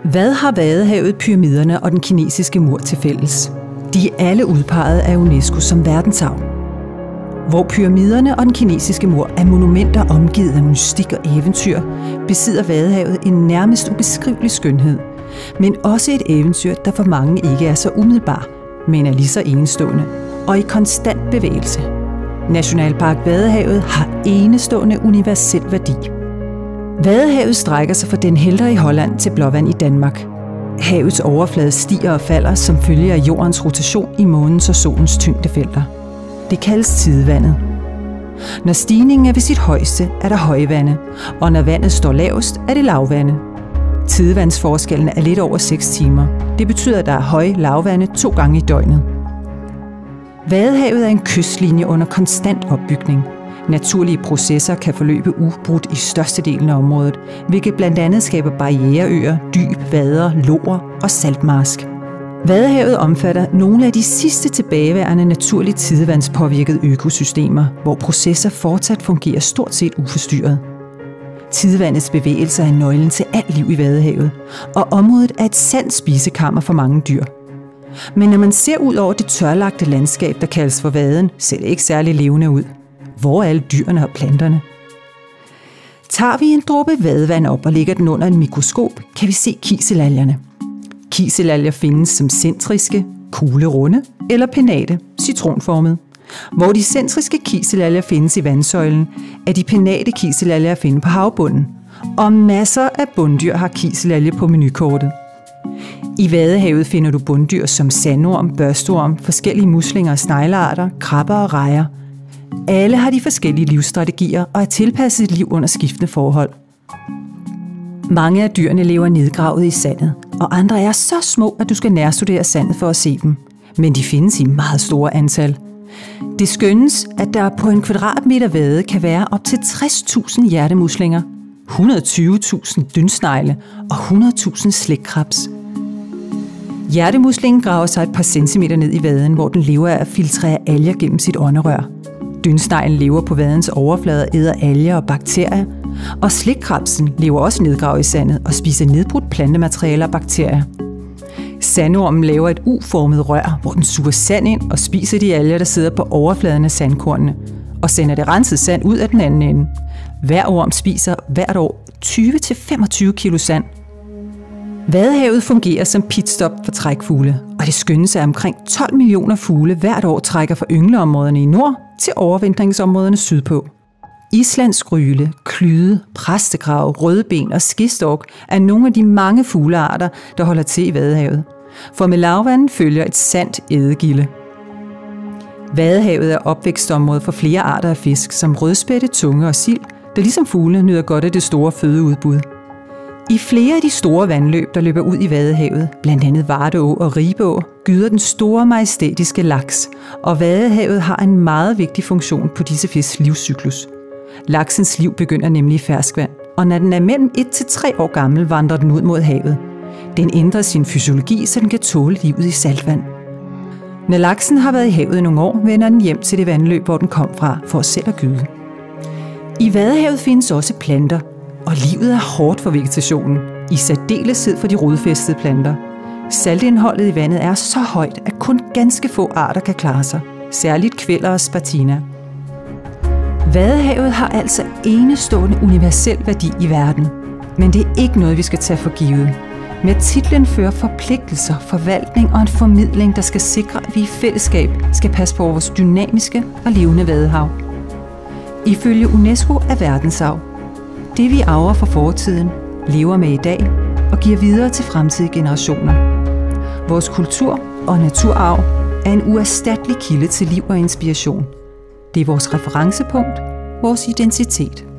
Hvad har Vadehavet, pyramiderne og den kinesiske mur til fælles? De er alle udpeget af UNESCO som verdensarv. Hvor pyramiderne og den kinesiske mur er monumenter omgivet af mystik og eventyr, besidder Vadehavet en nærmest ubeskrivelig skønhed, men også et eventyr, der for mange ikke er så umiddelbar, men er lige så enestående og i konstant bevægelse. Nationalpark Vadehavet har enestående universel værdi. Vadehavet strækker sig fra Den Helder i Holland til Blåvand i Danmark. Havets overflade stiger og falder som følge af jordens rotation i månens og solens tyngdefelter. Det kaldes tidevandet. Når stigningen er ved sit højeste, er der højvande, og når vandet står lavest, er det lavvande. Tidevandsforskellen er lidt over 6 timer. Det betyder, at der er høj-lavvande 2 gange i døgnet. Vadehavet er en kystlinje under konstant opbygning. Naturlige processer kan forløbe ubrudt i størstedelen af området, hvilket blandt andet skaber barriereøer, dyb, vader, loer og saltmarsk. Vadehavet omfatter nogle af de sidste tilbageværende naturligt tidevandspåvirkede økosystemer, hvor processer fortsat fungerer stort set uforstyrret. Tidevandets bevægelser er nøglen til alt liv i Vadehavet, og området er et sandt spisekammer for mange dyr. Men når man ser ud over det tørlagte landskab, der kaldes for vaden, ser det ikke særlig levende ud. Hvor er alle dyrene og planterne? Tager vi en dråbe vadevand op og lægger den under en mikroskop, kan vi se kiselalgerne. Kiselalger findes som centriske, kuglerunde eller pennate, citronformede. Hvor de centriske kiselalger findes i vandsøjlen, er de pennate kiselalger at finde på havbunden. Og masser af bunddyr har kiselalge på menukortet. I Vadehavet finder du bunddyr som sandorm, børsteorm, forskellige muslinger og sneglearter, krabber og rejer. Alle har de forskellige livsstrategier og er tilpasset et liv under skiftende forhold. Mange af dyrene lever nedgravet i sandet, og andre er så små, at du skal nærstudere sandet for at se dem. Men de findes i meget store antal. Det skønnes, at der på en kvadratmeter vade kan være op til 60.000 hjertemuslinger, 120.000 dyndsnegle og 100.000 slægtkrebs. Hjertemuslingen graver sig et par centimeter ned i vaden, hvor den lever af at filtrere alger gennem sit ånderør. Dyndsneglen lever på vadens overflade og æder alger og bakterier, og slægtkrebsen lever også nedgravet i sandet og spiser nedbrudt plantemateriale og bakterier. Sandormen laver et U-formet rør, hvor den suger sand ind og spiser de alger, der sidder på overfladen af sandkornene, og sender det renset sand ud af den anden ende. Hver orm spiser hvert år 20-25 kilo sand. Vadehavet fungerer som pitstop for trækfugle, og det skønnes, at omkring 12 millioner fugle hvert år trækker fra yngleområderne i nord til overvintringsområderne sydpå. Islandsk ryle, klyde, præstekrav, rødben og skistork er nogle af de mange fuglearter, der holder til i Vadehavet. For med lavvandet følger et sandt ædegilde. Vadehavet er opvækstområde for flere arter af fisk, som rødspætte, tunge og sild, der ligesom fuglene nyder godt af det store fødeudbud. I flere af de store vandløb, der løber ud i Vadehavet, blandt andet Vardeå og Ribeå, gyder den store majestætiske laks, og Vadehavet har en meget vigtig funktion på disse fisks livscyklus. Laksens liv begynder nemlig i ferskvand, og når den er mellem 1 til 3 år gammel, vandrer den ud mod havet. Den ændrer sin fysiologi, så den kan tåle livet i saltvand. Når laksen har været i havet nogle år, vender den hjem til det vandløb, hvor den kom fra, for selv at gyde. I Vadehavet findes også planter, og livet er hårdt for vegetationen, i særdeleshed for de rodfæstede planter. Saltindholdet i vandet er så højt, at kun ganske få arter kan klare sig, særligt kvæler og spartina. Vadehavet har altså enestående universel værdi i verden, men det er ikke noget, vi skal tage for givet. Med titlen fører forpligtelser, forvaltning og en formidling, der skal sikre, at vi i fællesskab skal passe på vores dynamiske og levende vadehav. Ifølge UNESCO er verdensarv det, vi arver fra fortiden, lever med i dag og giver videre til fremtidige generationer. Vores kultur og naturarv er en uerstattelig kilde til liv og inspiration. Det er vores referencepunkt, vores identitet.